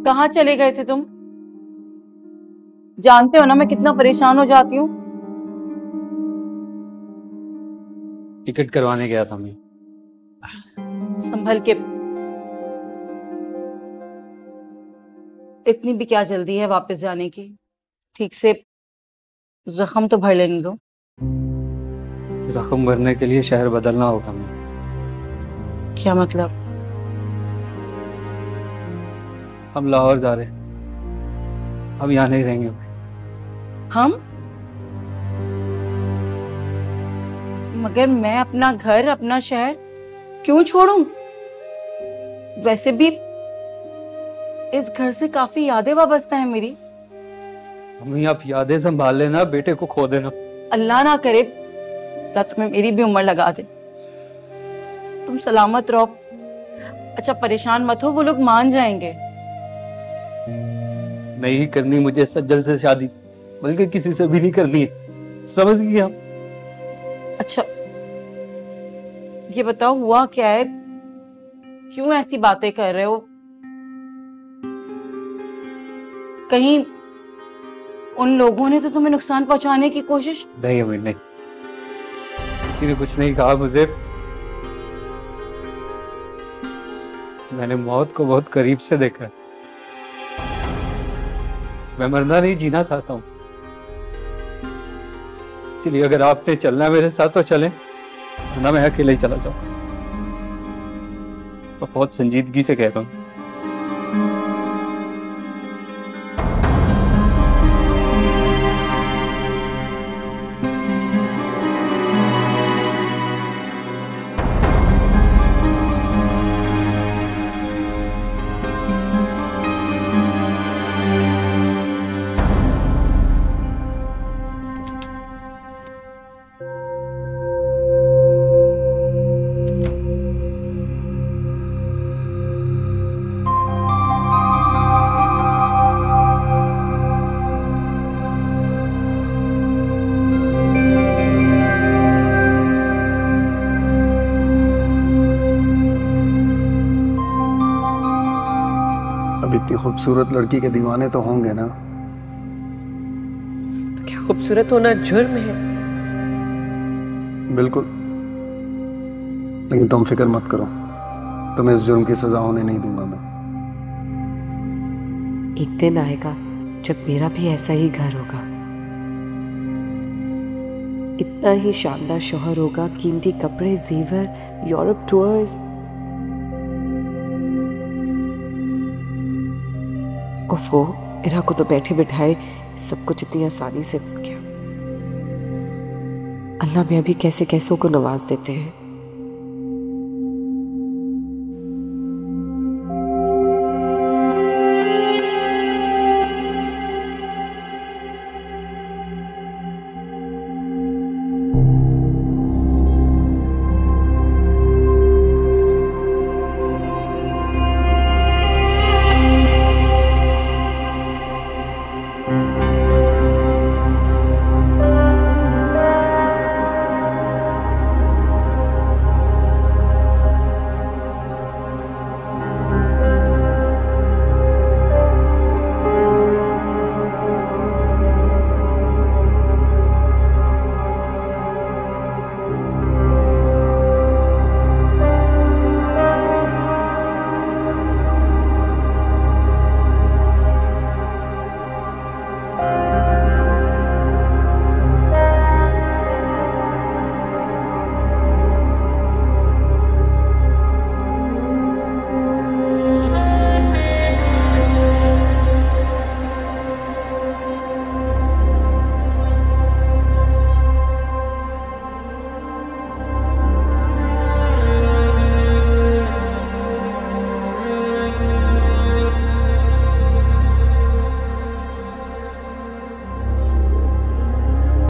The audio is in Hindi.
कहाँ चले गए थे तुम? जानते हो ना मैं कितना परेशान हो जाती हूँ। टिकट करवाने गया था मैं। संभल के। इतनी भी क्या जल्दी है वापस जाने की? ठीक से जख्म तो भर लेने दो। जख्म भरने के लिए शहर बदलना होगा मैं। क्या मतलब? हम लाहौर जा रहे हैं। हम यहाँ नहीं रहेंगे। हम? मगर मैं अपना घर अपना शहर क्यों छोड़ूं? वैसे भी इस घर से काफी यादें वाबस्ता है मेरी। मम्मी आप यादें संभाल लेना, बेटे को खो देना। अल्लाह ना करे अल्लाह तुम्हें मेरी भी उम्र लगा दे। तुम सलामत रहो। अच्छा परेशान मत हो, वो लोग मान जाएंगे। नहीं करनी मुझे सज्जल से शादी, बल्कि किसी से भी नहीं करनी है, समझ गया? अच्छा ये बताओ हुआ क्या है? क्यों ऐसी बातें कर रहे हो? कहीं उन लोगों ने तो तुम्हें नुकसान पहुंचाने की कोशिश? नहीं अमीर नहीं, किसी ने कुछ नहीं कहा मुझे। मैंने मौत को बहुत करीब से देखा है। मैं मरना नहीं जीना चाहता हूँ। इसलिए अगर आपने चलना है मेरे साथ तो चलें, वरना मैं अकेले ही चला जाऊँ। मैं बहुत संजीदगी से कह रहा हूँ। अब इतनी खूबसूरत लड़की के दीवाने तो होंगे ना? तो क्या खूबसूरत होना जुर्म है? बिल्कुल, लेकिन तुम फिक्र मत करो, तुम्हें इस जुर्म की सजा होने नहीं दूंगा मैं। एक दिन आएगा जब मेरा भी ऐसा ही घर होगा। इतना ही शानदार शौहर होगा, कीमती कपड़े, जेवर, यूरोप टूर्स। और वो इरा को तो बैठे बिठाए सब कुछ इतनी आसानी से किया। अल्लाह में अभी कैसे कैसों को नवाज देते हैं।